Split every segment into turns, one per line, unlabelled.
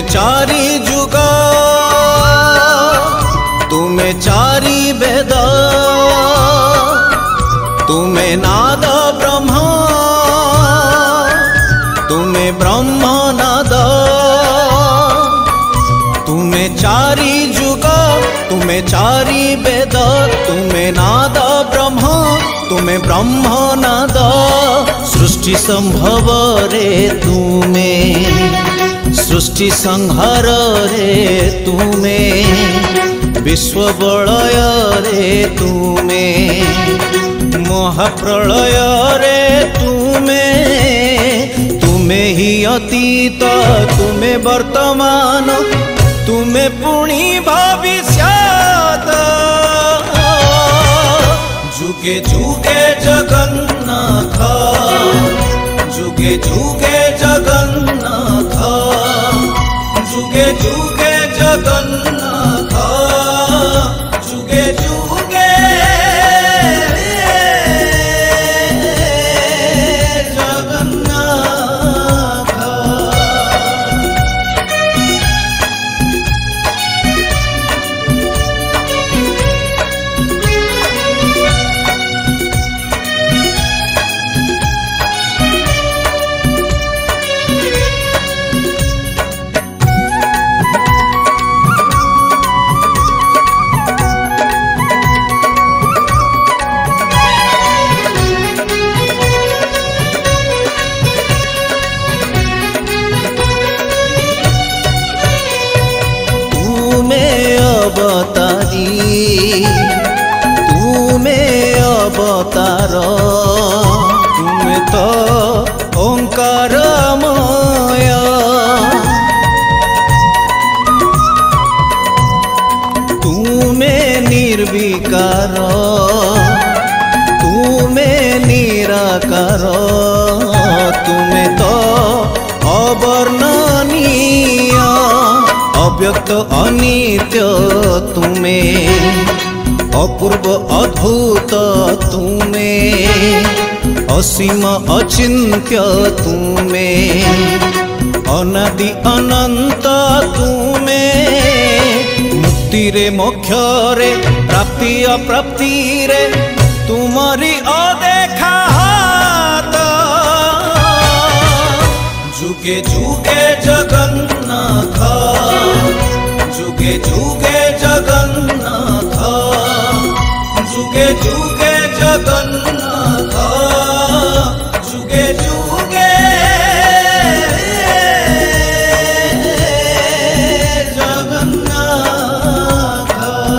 चारि जुग तुमे चारि वेद तुमे नाद ब्रह्म तुमे ब्रह्म नाद तुमे चारि जुग तुमे चारि वेद तुमे नाद ब्रह्म तुमे ब्रह्म नाद सृष्टि संभव रे तुमे सृष्टि संहार रे तुमे विश्व बलय रे तुमे महाप्रलय रे तुमे तुमे ही अतीत तुमे वर्तमान तुमे पुणी भविष्यत जुगे जुगे जगन्नाथ जुगे जुगे जगन्नाथ जुगे जुगे जगन्नाथ जुगे जुगे जगन्नाथ। तुमे अवतार तुमे तो ओंकारमय तुमे निर्विकार तुमे निराकार तुमे तो अवर्णनीय अव्यक्त अनित्य तुमे अपूर्व अद्भुत तुमे असीम अचिन्त्य तुमे अनादि अनंत तुमे मुक्ति रे मोक्ष रे प्राप्ति अप्राप्ति रे तुमरी अदेखा हाथ जुगे जुगे जगन्नाथ जुगे जुगे जगन्नाथ जुगे जुगे जगन्नाथ जुगे जुगे जगन्नाथ।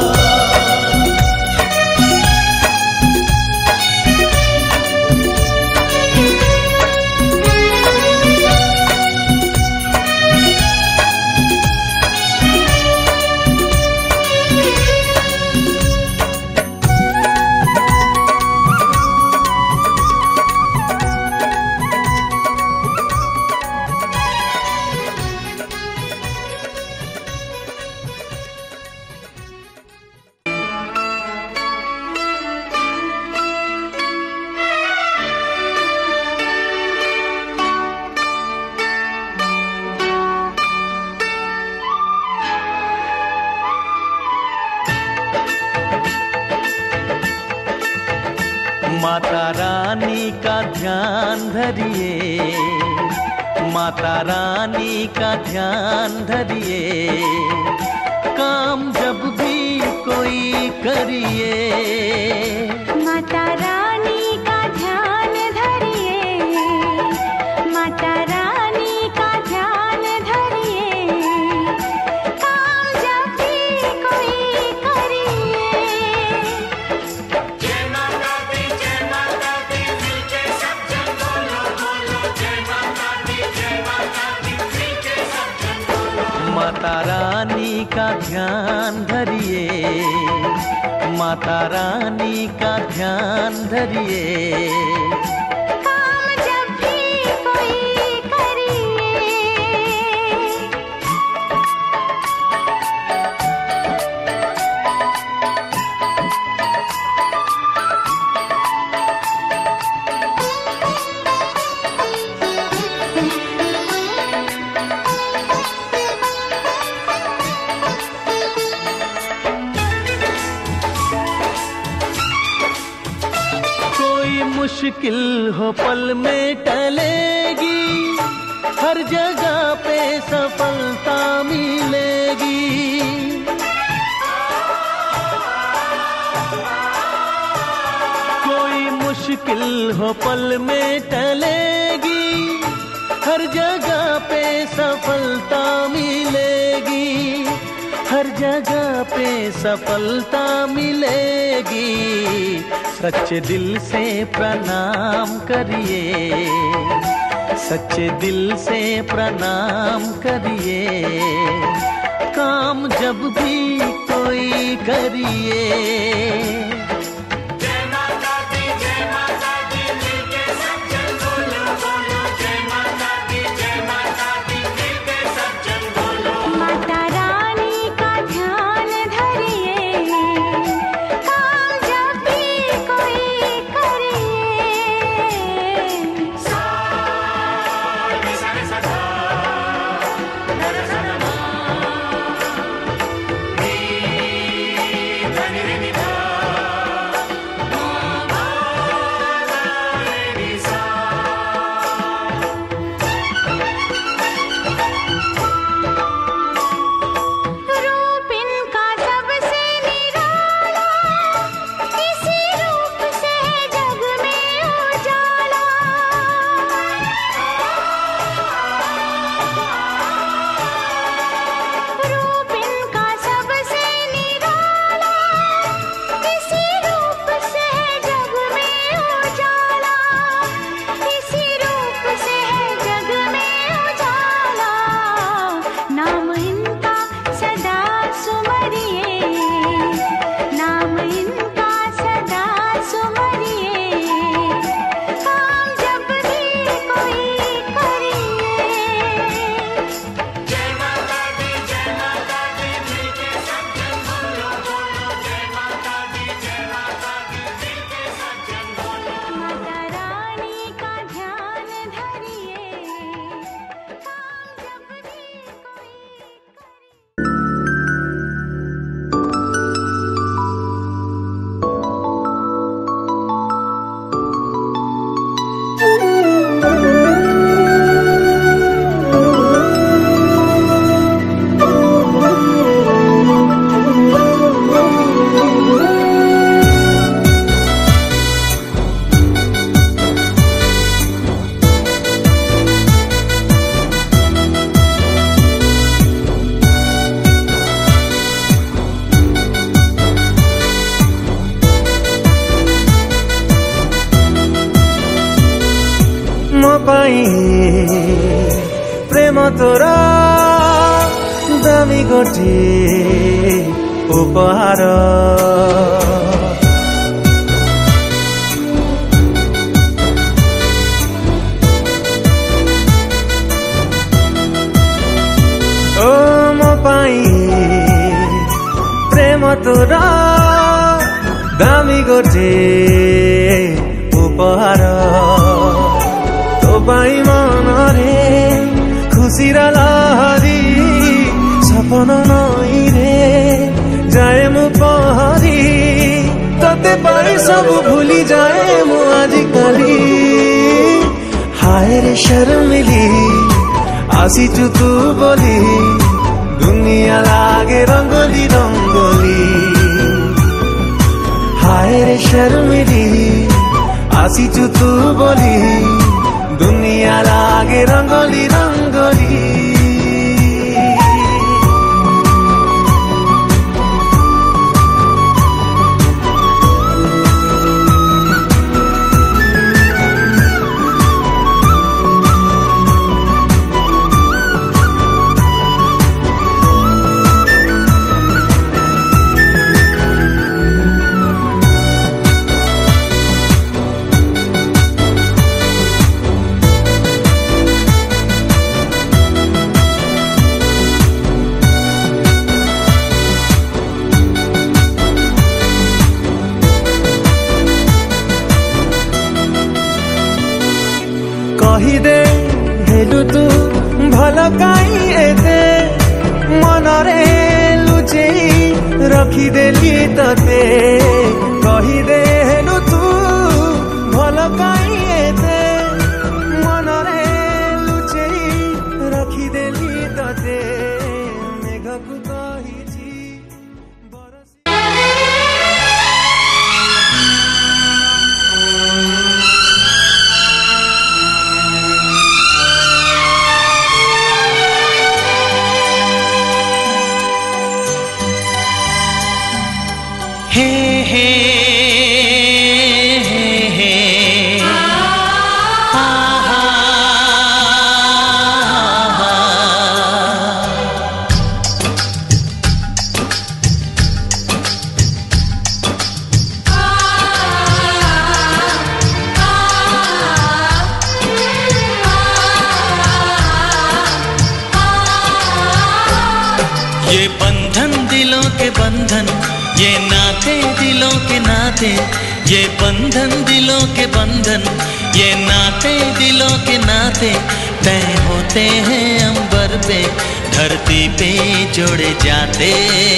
माता रानी का ध्यान धरिए, माता रानी का ध्यान धरिए, काम जब भी कोई करिए।
माता रानी का ध्यान धरिए, माता रानी का ध्यान धरिए, काम जब भी कोई करिए।
जय माता दी मिलके सब जन बोलो बोलो, जय माता दी मिलके सब जन बोलो।
माता रानी का ध्यान धरिए, माता रानी का ध्यान धरिए,
काम जब भी कोई करिए।
मुश्किल हो पल में टलेगी, हर जगह पे सफलता मिलेगी। कोई मुश्किल हो पल में टलेगी, हर जगह पे सफलता मिलेगी, हर जगह पे सफलता मिलेगी। सच्चे दिल से प्रणाम करिए, सच्चे दिल से प्रणाम करिए, काम जब भी कोई करिए।
जय माता दी मिलके सब जन बोलो बोलो, जय माता दी मिलके सब जन बोलो।
माता रानी का ध्यान धरिए, काम जब भी कोई करिए।
सा रे सा रे सा सा, रे रे सा रे मा, नी धनि रे नि धा, मा मा रे नि सा।
रूप इनका सबसे निराला, इसी रूप से है जग में उजाला। रूप इनका सबसे निराला, इसी रूप से है जग में उजाला, इसी रूप से है जग में उजाला। नाम इनका सदा सुमरिए, नाम इनका सदा सुमरिए, काम जब भी कोई करिए।
जय माता दी मिलके सब जन बोलो बोलो, जय माता दी मिलके सब जन बोलो।
माता रानी का ध्यान धरिए, काम जब भी कोई करिए।
ମୋ ପାଇଁ ପ୍ରେମ ତୋର ଦାମୀ ଗୋଟିଏ ଉପହାର। ଓ ମୋ ପାଇଁ ପ୍ରେମ ତୋର ଦାମୀ ଗୋଟିଏ ଉପହାର। तो पाई मनरे खुशीर लहरी, सपन नई रे जाए मु पहरी। तते पाई सब भूली जाए मु आजिकाली। हाय रे शर्मिली आसीचु तू बोली, दुनिया लागे रंगोली रंगोली। हाय रे शर्मिली आसीचु तू बोली, दुनिया लागे रंगोली रंगोली। कहिदे हेलु तू भल काई एते, मनरे लुचेई रखिदेली तते। कहिदे हेलु तू भल
ये नाते दिलों के नाते, ये बंधन दिलों के बंधन, ये नाते दिलों के नाते तय होते हैं अंबर पे, धरती पे जोड़े जाते।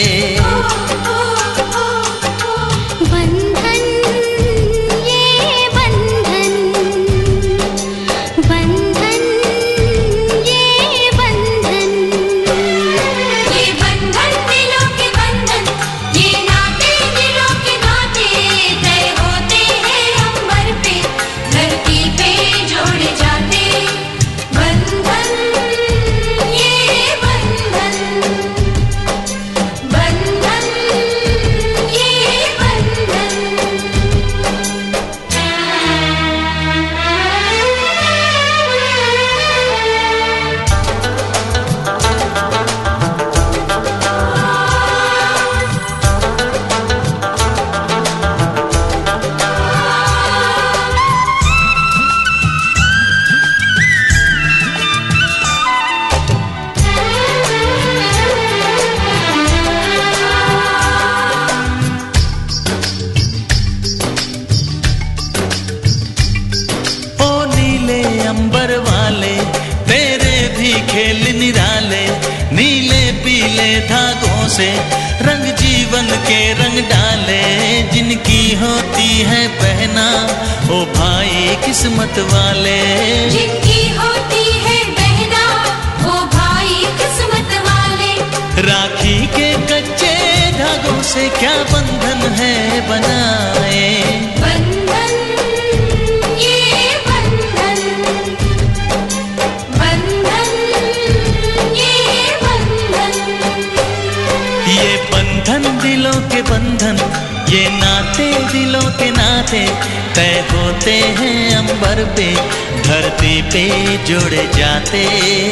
बंधन ये बंधन, बंधन ये बंधन, ये बंधन दिलों के बंधन, ये नाते दिलों के नाते तय होते हैं अंबर पे, धरती पे जोड़े जाते। बंधन ये बंधन, बंधन ये बंधन।
ओ नीले अंबर वाले तेरे भी खेल निराले, नीले पीले धागों से रंग जीवन के रंग डाले, जिनकी होती है पहना ओ भाई किस्मत वाले।
जिनकी होती है बहना वो भाई किस्मत वाले,
राखी के कच्चे धागों से क्या बंधन है बनाए।
बंधन ये बंधन, बंधन ये बंधन।
ये बंधन दिलों के बंधन, ये नाते दिलों के नाते तय होते हैं अंबर पे, धरती पे जोड़े जाते।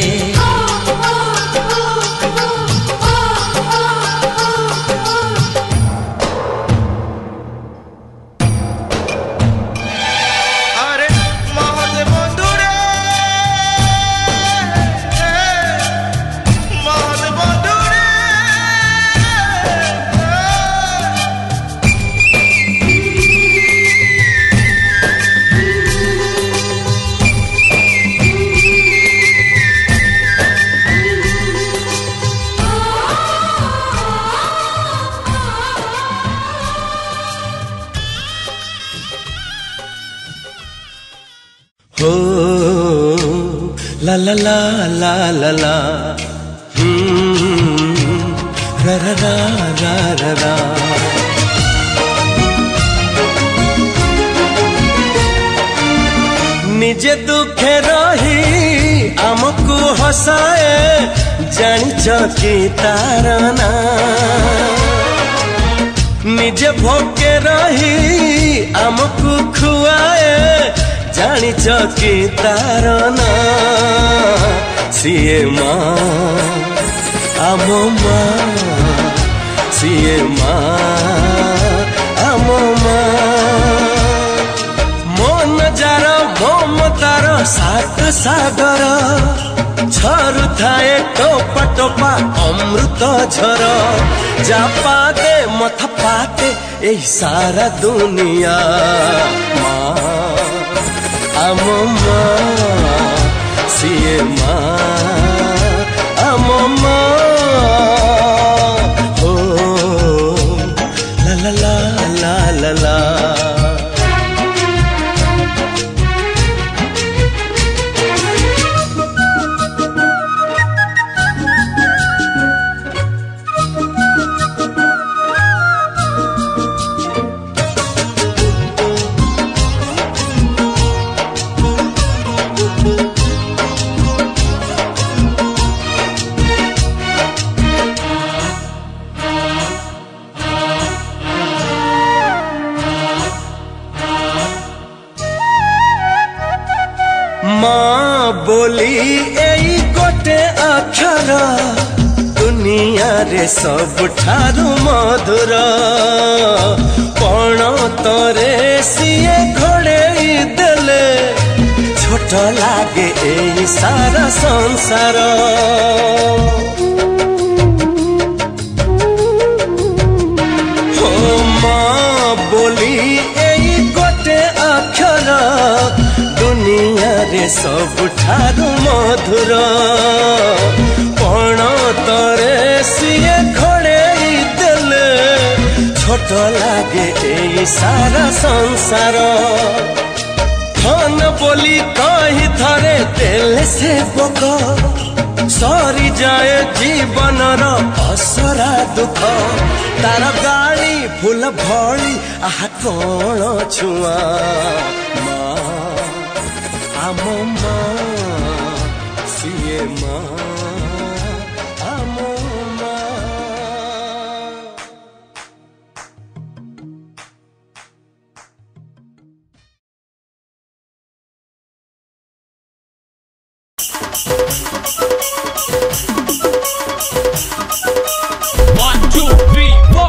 আরে মহৎ বন্ধুরে, মহৎ বন্ধুরে।
हो ला ला ला ला ला ला, रा रा रा रा रा रा। निजे दुखे रही आमको हसाए, जानिच कि तार ना। निजे भोके रही आमको खुआए, जानिच कि तार ना। सिए माँ आम माँ, सिए माँ आम माँ। मन जार ममतार सात सागर, झरु थाए टोपा टोपा अमृत झर। जा पाते मथ पाते यही सारा दुनिया। माँ आम माँ, सिए माँ आम माँ। हो ला ला ला ला ला ला। माँ बोली एई गोटे अक्षर, दुनिया रे सबठारु मधुर। पण तरे सिए घोड़ेई देले, छोट लागे एई सारा संसार। हो दुनियारे सबुठारु मधुर पण तरे सिए घोड़ेई देले छोट लागे एई सारा संसार धन बोली कही थरे देले से बक सरी जाए जीवनर असरा दुख तार गाड़ी फूल भली आहा कौन छुआ आम माँ सिए माँ आम माँ।
One, two, three, four.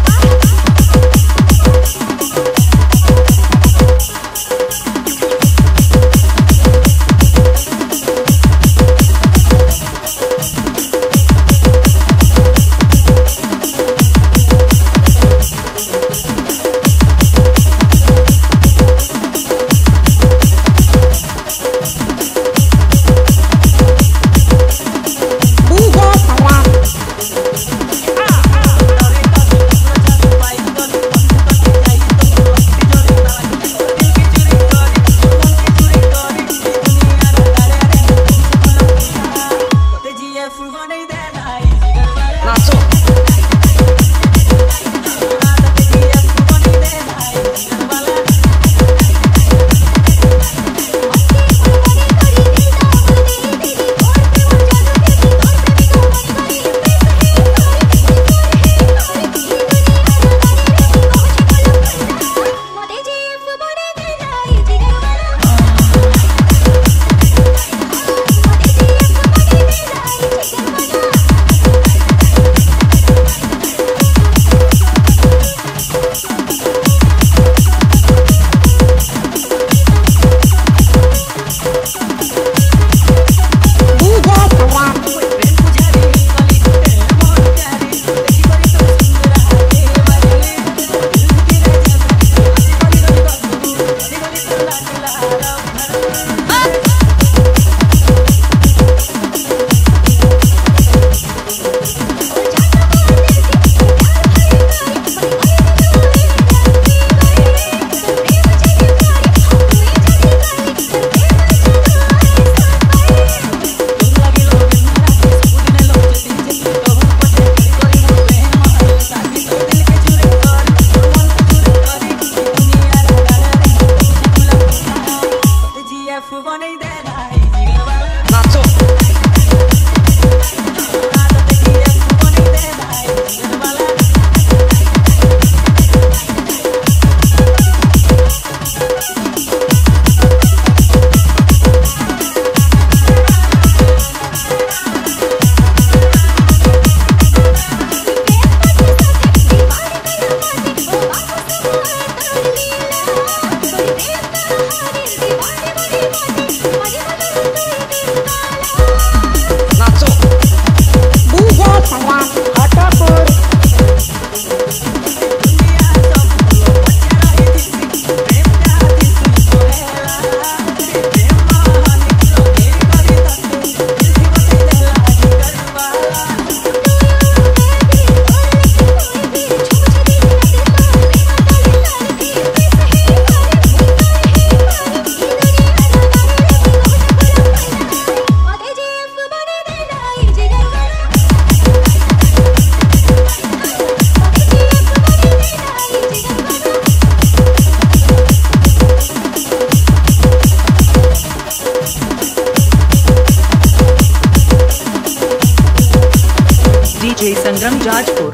DJ Sangram Jajpur.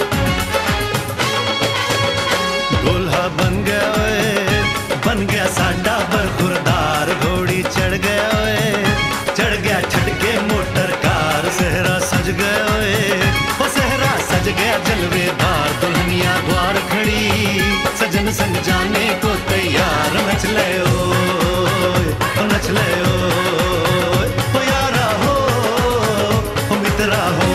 दूल्हा बन गया साड़ी नच ले ओ नच ले ओ यारा हो मित्रा हो।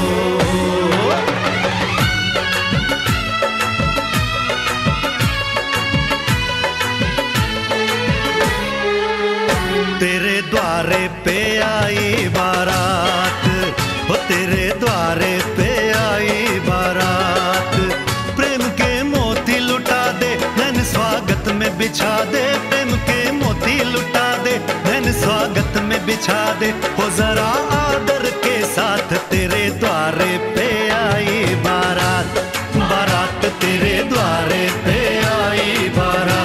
तेरे द्वारे पे आई बारात, ओ तेरे द्वारे पे आई बारात, प्रेम के मोती लुटा दे नैन स्वागत में बिछा दे, प्रेम के मोती लुटा दे नैन स्वागत में बिछा दे, हो जरा आदर के साथ तेरे द्वारे पे आई बारात, बारात तेरे द्वारे पे आई बारात।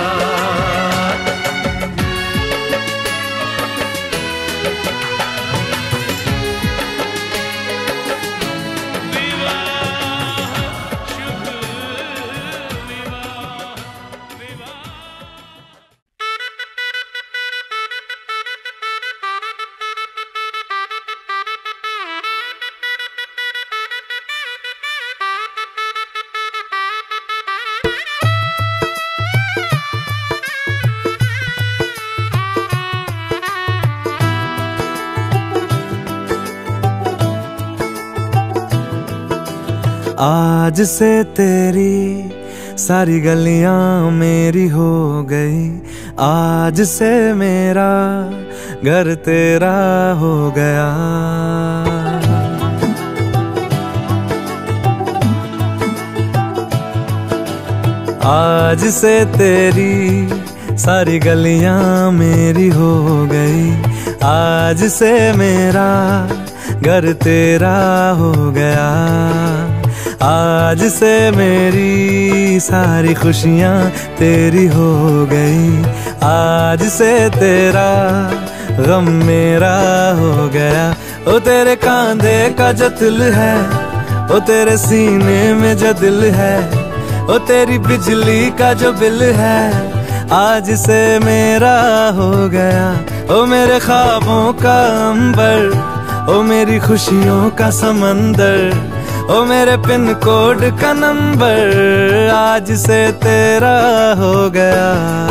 आज से तेरी सारी गलियां मेरी हो गई, आज से मेरा घर तेरा हो गया। आज से तेरी सारी गलियां मेरी हो गई, आज से मेरा घर तेरा हो गया। आज से मेरी सारी खुशियां तेरी हो गई, आज से तेरा गम मेरा हो गया। ओ तेरे कांधे का जो दिल है, ओ तेरे सीने में जो दिल है, ओ तेरी बिजली का जो बिल है, आज से मेरा हो गया। ओ मेरे ख्वाबों का अंबर, ओ मेरी खुशियों का समंदर, ओ मेरे पिन कोड का नंबर, आज से तेरा हो गया।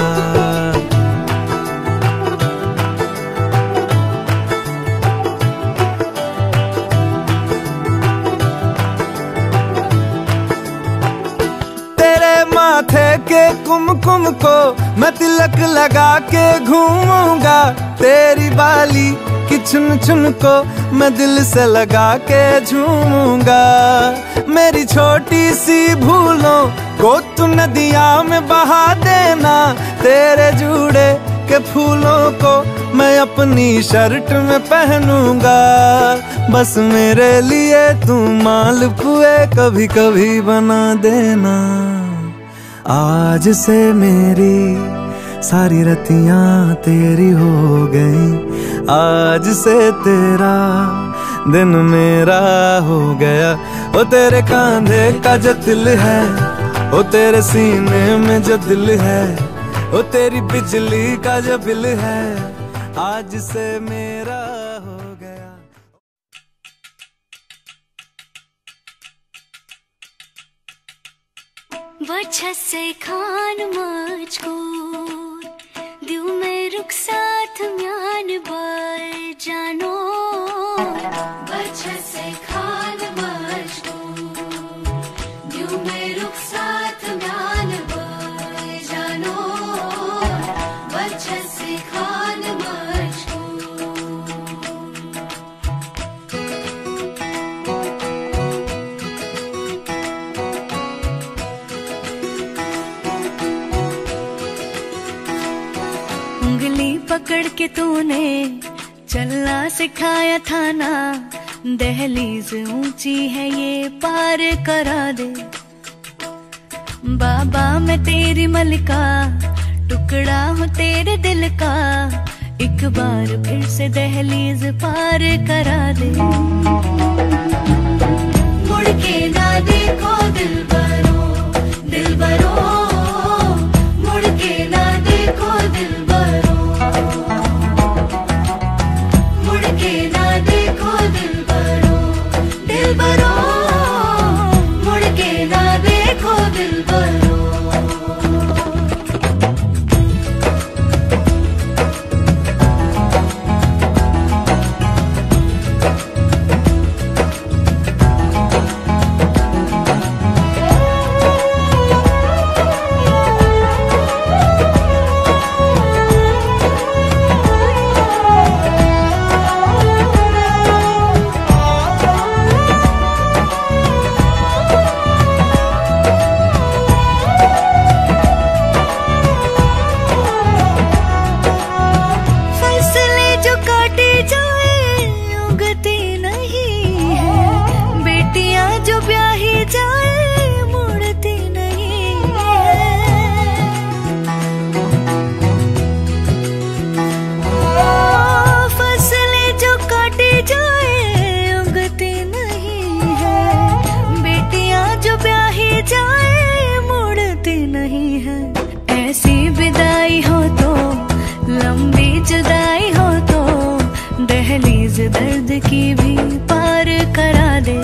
तेरे माथे के कुमकुम को मैं तिलक लगा के घूमूंगा, तेरी बाली की चुन चुन को मैं दिल से लगा के झूमूंगा। मेरी छोटी सी भूलों को तू नदिया में बहा देना, तेरे जूड़े के फूलों को मैं अपनी शर्ट में पहनूंगा। बस मेरे लिए तू मालपुए कभी कभी बना देना। आज से मेरी सारी रतियां तेरी हो गई, आज से तेरा दिन मेरा हो गया। ओ तेरे कांधे का जो दिल है, ओ तेरे सीने में जो दिल है, ओ तेरी बिजली का जो बिल है, आज से मेरा हो गया।
वजह से खान मुझको दिल में रुक साथ म्यान बार जानो, वजह से खान मुझको दिल में रुक साथ म्यान बार जानो, वजह से खान मुझको। उंगली पकड़ के तूने चलना सिखाया था ना, दहलीज ऊंची है ये पार करा दे। बाबा मैं तेरी मलिका, टुकड़ा हूँ तेरे दिल का, एक बार फिर से दहलीज पार करा दे। मुड़ के ना देखो दिलबरो, दिलबरो, मुड़ के ना देखो दिलबरो, मुड़ के ना देखो दिलबरो, दिलबरो, मुड़ के ना देखो दिलबरो। जो ब्याही जाए मुड़ती नहीं है। फसलें जो काटी जाए उगती नहीं है। बेटियां जो ब्याही जाए मुड़ती नहीं है। ऐसी विदाई हो तो लंबी जुदाई हो तो दहलीज दर्द की भी पार करा दे।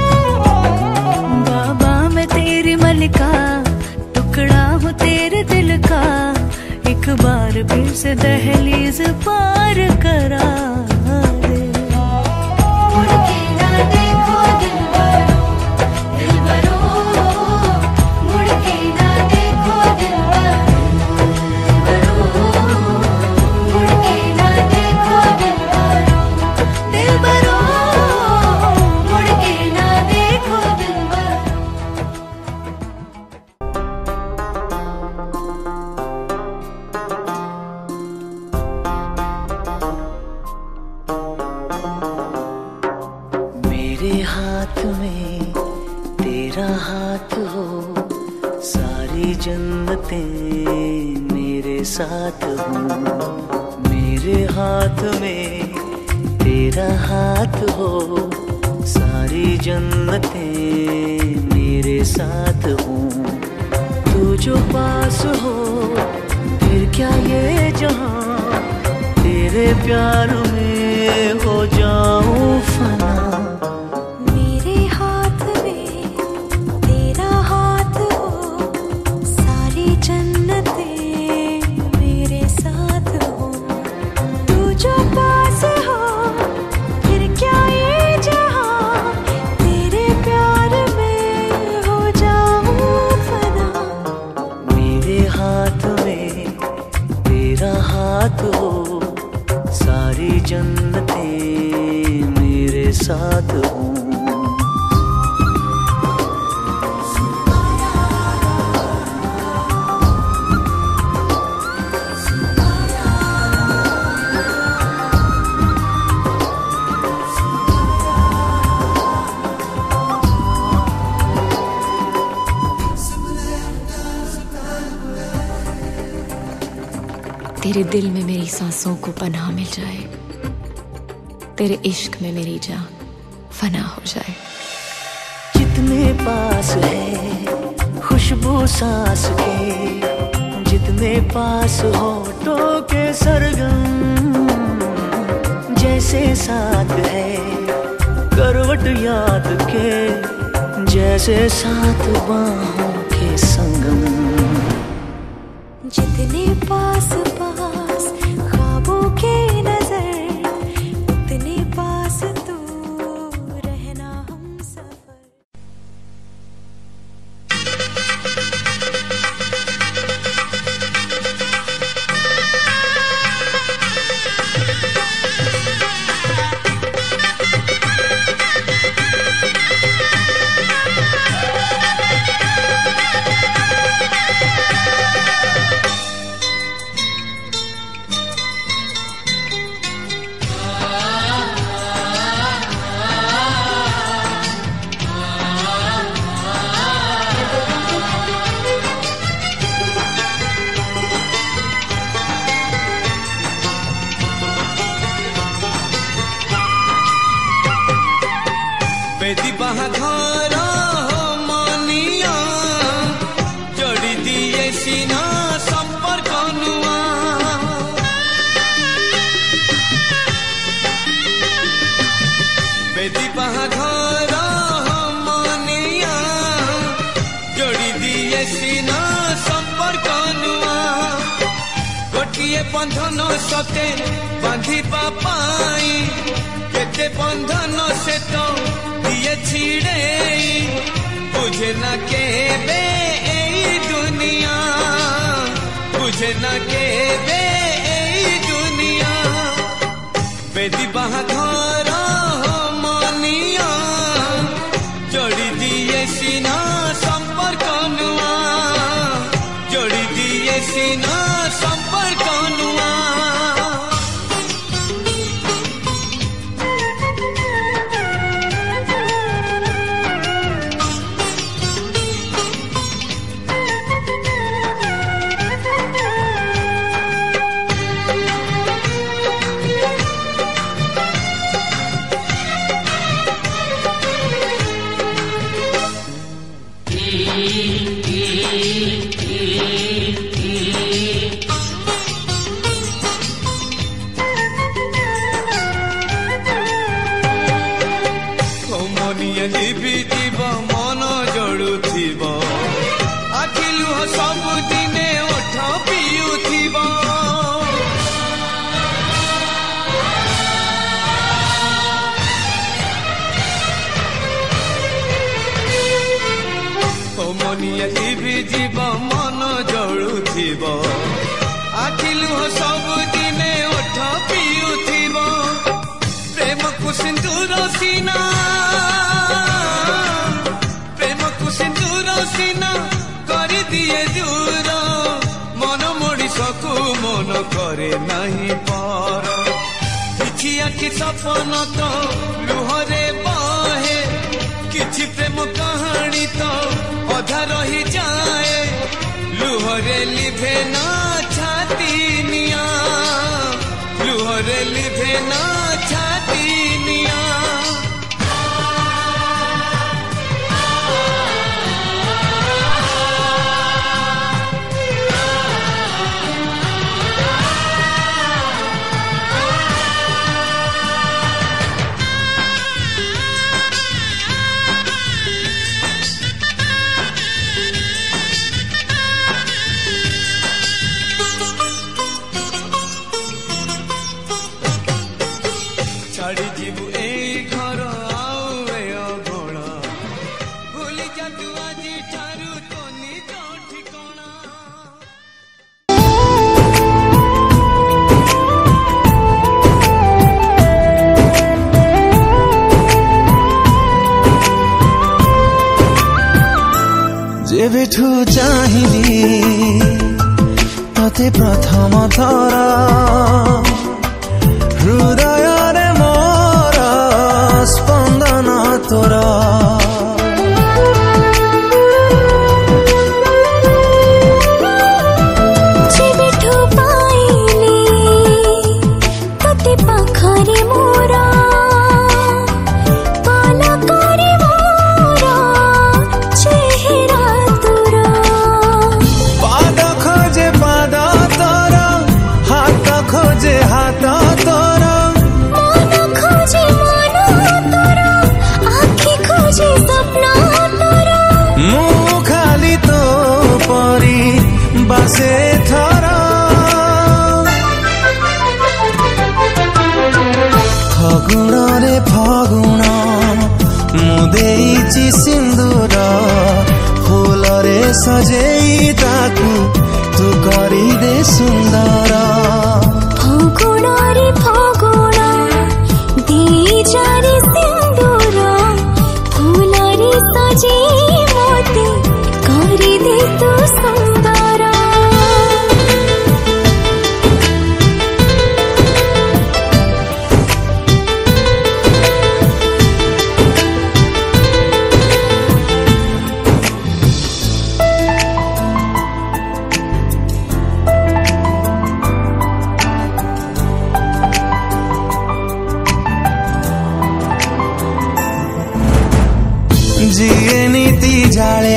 बाबा मैं तेरी मलिका टुकड़ा हूँ तेरे दिल का। एक बार फिर से दहलीज पार करा दे। मुड़ के ना देखो दिलबरो, दिलबरो, मुड़ के ना देखो दिलबरो, मुड़ के ना देखो दिलबरो, दिलबरो, मुड़ के ना देखो दिलबरो।
मेरे हाथ में तेरा हाथ हो, सारी जन्नतें मेरे साथ हो। मेरे हाथ में तेरा हाथ हो, सारी जन्नतें मेरे साथ हो। तू जो पास हो फिर क्या ये जहां, तेरे प्यार में हो जाऊं फना।
मेरे हाथ में तेरा हाथ हो, सारी जन्नतें मेरे साथ हो। तू जो पास हो फिर क्या ये जहां, तेरे प्यार में हो जाऊं फना।
मेरे हाथ में तेरा हाथ हो, सारी जन्नतें मेरे साथ हो।
तेरे दिल में मेरी सांसों को पनाह मिल जाए, तेरे इश्क में मेरी जान फना हो जाए।
जितने पास है खुशबू सांस के, जितने पास होठों के सरगम, जैसे साथ है करवट याद के, जैसे साथ बाहों के संगम।
जितने पास पास ख्वाबों के नजर, उतने पास तू रहना हम सफर।
बेदी बाघर मानिया जोड़ी दिए सीना संपर्क नुआ। बेदी बाघर मानिया जोड़ी दिए सीना संपर्क नुआ। गोटिए बंधन सते बांधी पाई, केते बंधन से तो दिए छिड़े, बुझे न के बे ए दुनिया, बुझे न के बे ए दुनिया। बेदी बाघर मानिया जोड़ी दिए सीना संपर्क नुआ, जोड़ी दिए सीना संपर्क नुआ। ଅମନିଆ ଲିଭି ଯିବ ମନ ଜଳୁଥିବ ଆଖି ଲୁହ ସବୁଦିନେ ଓଠ ପିଉଥିବ ଅମନିଆ ଲିଭି ଯିବ ମନ ଜଳୁଥିବ ଆଖି ଲୁହ ସବୁଦିନେ ଓଠ ପିଉଥିବ ପ୍ରେମକୁ ସିନ୍ଦୁର ସିନା ପ୍ରେମକୁ ସିନ୍ଦୁର ସିନା କରିଦିଏ ଦୂର ମନ ମଣିଷକୁ ମନ କରେ ନାହିଁ ପର କିଛି ଆଖି ସପନ ତ ଲୁହରେ ବହେ କିଛି ପ୍ରେମ କାହାଣୀ ତ ଅଧା ରହିଯାଏ ଲୁହରେ ଲିଭେ ନା ଛାତି ନିଆଁ ଲୁହରେ ଲିଭେ ନା ଛାତି ନିଆଁ ଛାଡ଼ି ଯିବୁ ଏଇ ଘର ଆଉ ଏ ଅଗଣା ଭୁଲି ଯା ତୁ ଆଜି ଠାରୁ ତୋ ନିଜ ଠିକଣା
ଯେବେଠୁ ଚାହିଁଲି ତତେ ପ୍ରଥମ ଥର ହୃଦୟରେ ମୋର ସ୍ପନ୍ଦନ ତୋର
ଯେବେଠୁ ପାଇଲି ତତେ ପାଖରେ ମୋର ପଲକରେ ମୋର ଚେହେରା ତୋର
ପାଦ ଖୋଜେ ପାଦ ତୋର ହାତ ଖୋଜେ ହାତ ତୋର
ମନ ଖୋଜେ ମନ ତୋର ଆଖି ଖୋଜେ ସ୍ୱପ୍ନ ତୋର
ମୁଁ ଖାଲି ତୋ ପରି ବାସେ ଥର ଫଗୁଣରେ ଫଗୁଣ ମୁଁ ଦେଇଛି ସିନ୍ଦୁର ଫୁଲରେ ସଜେଇ ତାକୁ ତୁ କରିଦେ ସୁନ୍ଦର
ଫଗୁଣରେ ଫଗୁଣ ଦେଇଯାରେ ସିନ୍ଦୁର ଫୁଲରେ ସଜେଇ ମୋତେ କରିଦେ ତୁ ସୁନ୍ଦର
ଯିଏ ନୀତି ଜାଳେ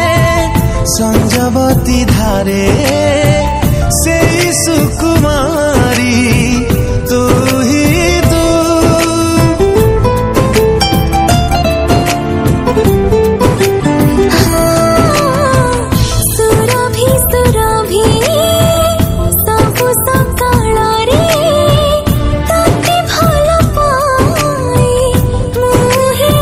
ସଞ୍ଜବତୀ ଧାରେ ସେଇ ସୁକୁମାରୀ ତୁ ହି ତୁ
ସୁରଭି ସୁରଭି ସବୁ ସକାଳରେ ତତେ ଭଲ ପାଏ ମୁଁ ହିଁ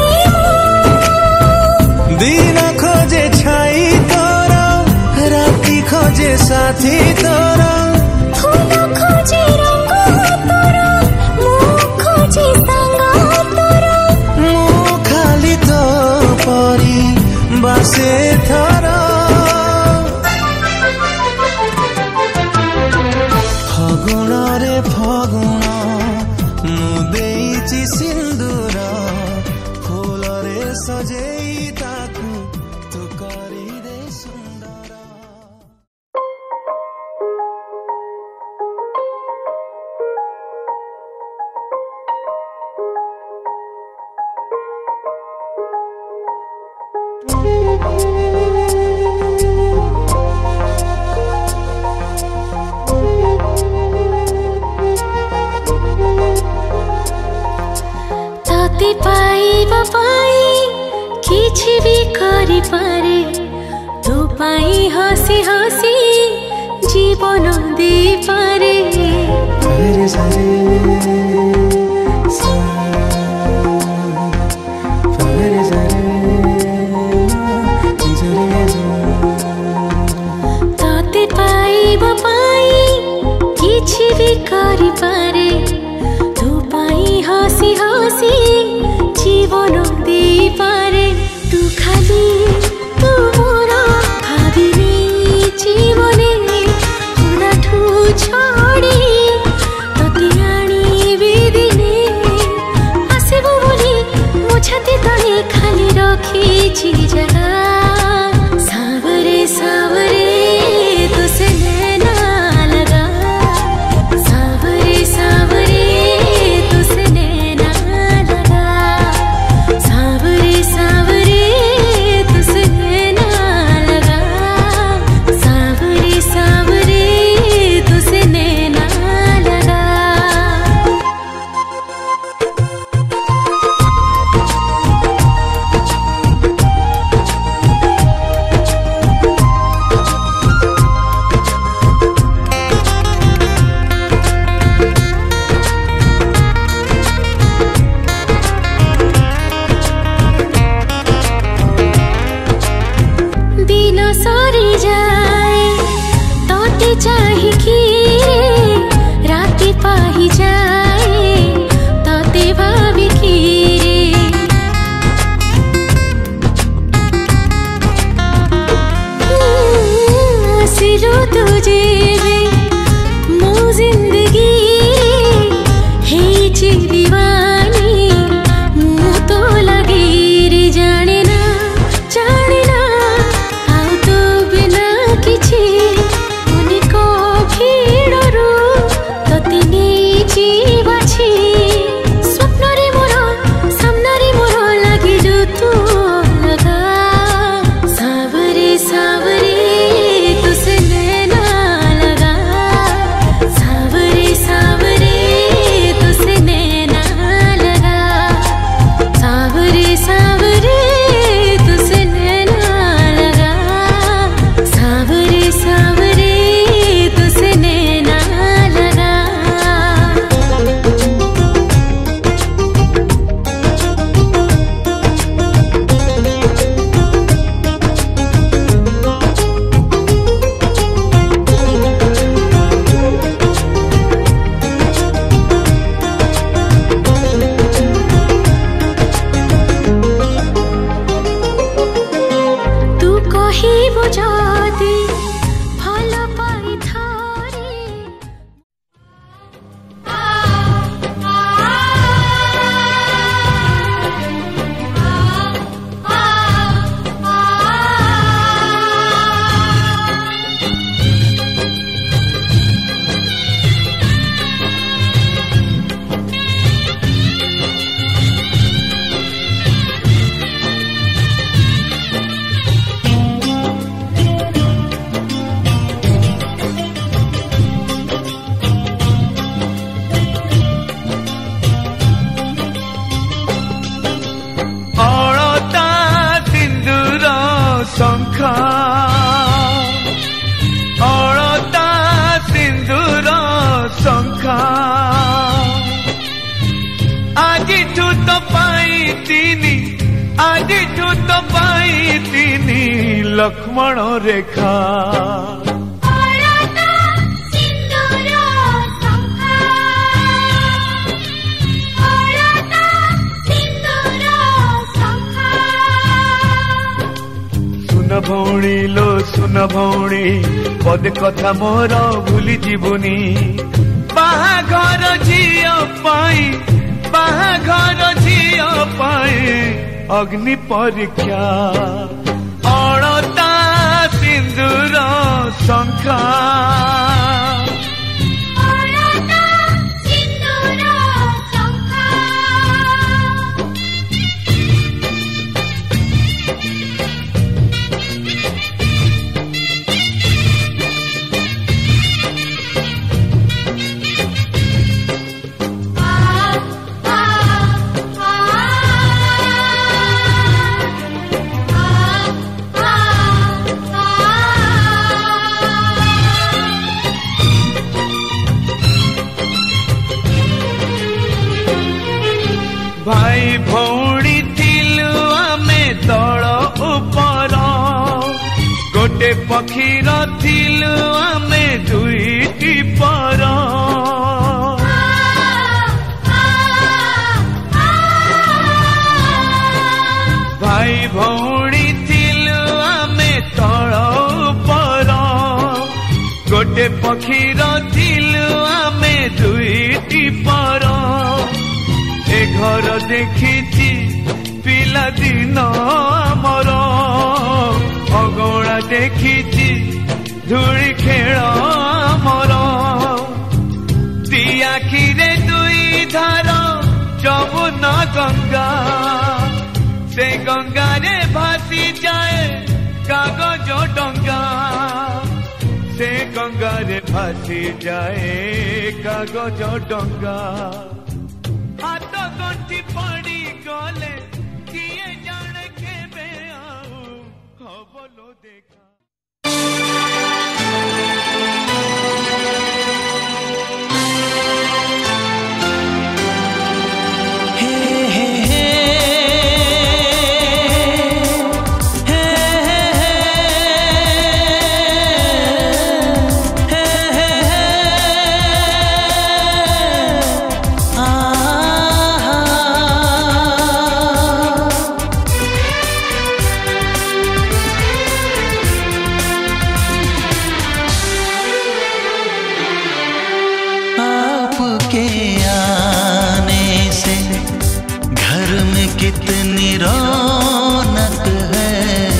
ଦିନ ଖୋଜେ ଛାଇ ତୋର ରାତି ଖୋଜେ ସାଥୀ ତୋର
ଫୁଲ ଖୋଜେ ରଙ୍ଗ ତୋର ମୁଁ ଖୋଜେ ସାଙ୍ଗ ତୋର
ମୁଁ ଖାଲି ତୋ ପରି ବାସେ ଥର ଫଗୁଣରେ ଫଗୁଣ ମୁଁ ଦେଇଛି ସିନ୍ଦୁର ଫୁଲରେ ସଜେଇ ତାକୁ ତୁ କରିଦେ ସୁନ୍ଦର
ତତେ ପାଇବା ପାଇଁ
करी पारे तो पाई हसी हसी जीवन दे पारे ताते पाइब पाई किछि भी करी पारे तो पाई हसी हसी जीवन दे पारे तू खाली तू मोर भाविनी जीवने हुनाठू छड़ी तते आनिबी दिने आसिबु बोली मो छाती तले खाली रखिछि जगह सावरे सावरे तुसे नैना लगा सावरे सावरे तुसे नैना लगा सावरे सावरे तुसे नैना लगा सावरे सावरे तुसे नैना लगा दिन सरी जाए तोते चाहिए राति पाही जाए तोते भाभी सिरो तुझे मो जिंदगी है ची दीवानी मुँह तो लगी रे जाने ना आओ तो बिना किछि उनको भीड़रू तते नेछि बाछि स्वप्न रे मोर सामना रे मोर लगी जो तू लगा सावरे सावरे तुसे नैना लगा सावरे सावरे तुसे नैना लगा सावरे सावरे तुसे नैना लगा सावरे सावरे तुसे नैना लगा तू कहिबो जदि भल पाई थारे
ଅଳତା ସିନ୍ଦୁର ଶଙ୍ଖ ଅଳତା ସିନ୍ଦୁର ଶଙ୍ଖ ଆଜିଠୁ ତ ପାଇତିନି ଆଜିଠୁ ତ ପାଇତିନି ଲକ୍ଷ୍ମଣ ରେଖା
ଅଳତା ସିନ୍ଦୁର ଶଙ୍ଖ ଅଳତା ସିନ୍ଦୁର ଶଙ୍ଖ
सुन भौणी लो सुन भौणी पदे कथा मोर भूली जीवनी बाहाघर झियो पाई बाहाघर झियो पाई अग्नि परीक्षा अळता सिंदूर शंख
ଅଳତା ସିନ୍ଦୁର ଶଙ୍ଖ
ପକ୍ଷୀର ଥିଲୁ ଆମେ ଦୁଇଟି ପର ଭାଇ ଭଉଣୀ ଥିଲୁ ଆମେ ତଳ ଉପର ଗୋଟେ ପକ୍ଷୀର ଥିଲୁ ଆମେ ଦୁଇଟି ପର ଏ ଘର ଦେଖିଛି ପିଲାଦିନ ଆମର ଅଗଣା ଦେଖିଛି ଧୂଳି ଖେଳ ଆମର ଦି ଆଖିରେ ଦୁଇ ଧାର ଯମୁନ ଗଙ୍ଗା ସେ ଗଙ୍ଗାରେ ଭାସି ଯାଏ କାଗଜ ଡଙ୍ଗା ସେ ଗଙ୍ଗାରେ ଭାସି ଯାଏ କାଗଜ ଡଙ୍ଗା ହାତ ଗଣ୍ଠି ପଡ଼ି ଗଲେ କିଏ ଜାଣେ କେବେ ଆଉ ହବ ଲୋ ଦେଖା
कितनी रौनक है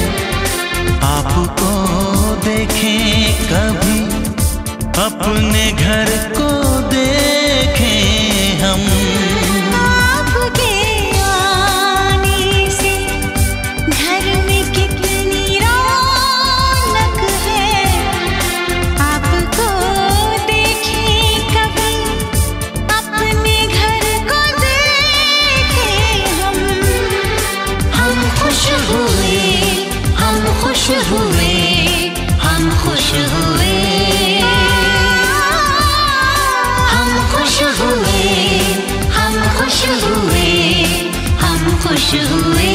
आपको देखें कभी अपने घर को देखें हम
आपके आने से घर में कितनी रौनक है आपको देखें कभी अपने घर को देखें हम खुश हुए हम खुश हुए हम खुश हुए हम खुश हुए हम खुश हुए हम खुश हुए